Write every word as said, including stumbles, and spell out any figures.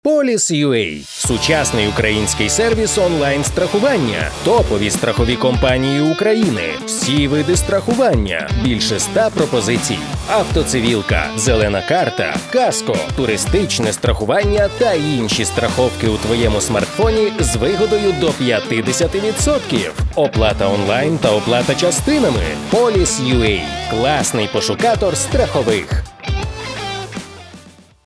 Поліс.ю.а – сучасний український сервіс онлайн-страхування, топові страхові компанії України, всі види страхування, більше ста пропозицій, автоцивілка, зелена карта, каско, туристичне страхування та інші страховки у твоєму смартфоні з вигодою до п'ятдесят відсотків. Оплата онлайн та оплата частинами. Поліс.ю.а – класний пошукатор страхових.